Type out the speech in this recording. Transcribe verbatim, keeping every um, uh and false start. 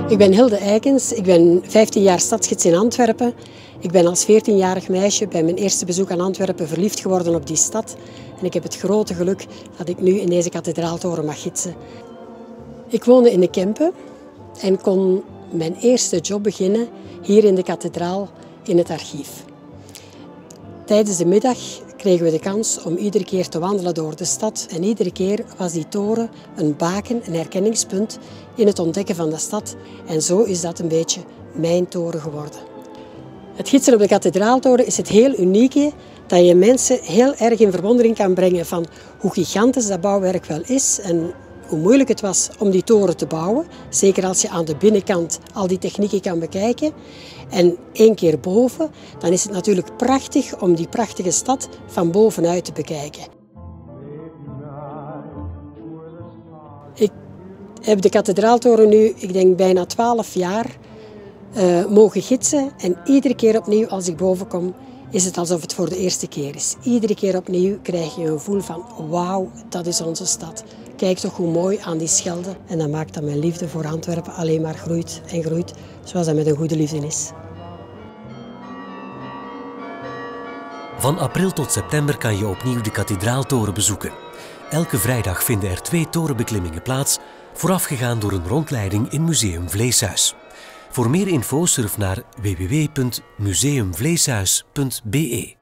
Ik ben Hilde Eikens, ik ben vijftien jaar stadsgids in Antwerpen. Ik ben als veertienjarig meisje bij mijn eerste bezoek aan Antwerpen verliefd geworden op die stad. En ik heb het grote geluk dat ik nu in deze kathedraaltoren mag gidsen. Ik woonde in de Kempen en kon mijn eerste job beginnen hier in de kathedraal in het archief. Tijdens de middag kregen we de kans om iedere keer te wandelen door de stad. En iedere keer was die toren een baken, een herkenningspunt in het ontdekken van de stad. En zo is dat een beetje mijn toren geworden. Het gidsen op de kathedraaltoren is het heel unieke dat je mensen heel erg in verwondering kan brengen van hoe gigantisch dat bouwwerk wel is en hoe moeilijk het was om die toren te bouwen. Zeker als je aan de binnenkant al die technieken kan bekijken. En één keer boven, dan is het natuurlijk prachtig om die prachtige stad van bovenuit te bekijken. Ik heb de kathedraaltoren nu, ik denk bijna twaalf jaar, uh, mogen gidsen. En iedere keer opnieuw als ik boven kom, is het alsof het voor de eerste keer is. Iedere keer opnieuw krijg je een gevoel van wauw, dat is onze stad. Kijk toch hoe mooi aan die Schelde. En dat maakt dat mijn liefde voor Antwerpen alleen maar groeit en groeit, zoals dat met een goede liefde is. Van april tot september kan je opnieuw de kathedraaltoren bezoeken. Elke vrijdag vinden er twee torenbeklimmingen plaats, voorafgegaan door een rondleiding in Museum Vleeshuis. Voor meer info surf naar w w w punt museum vleeshuis punt b e.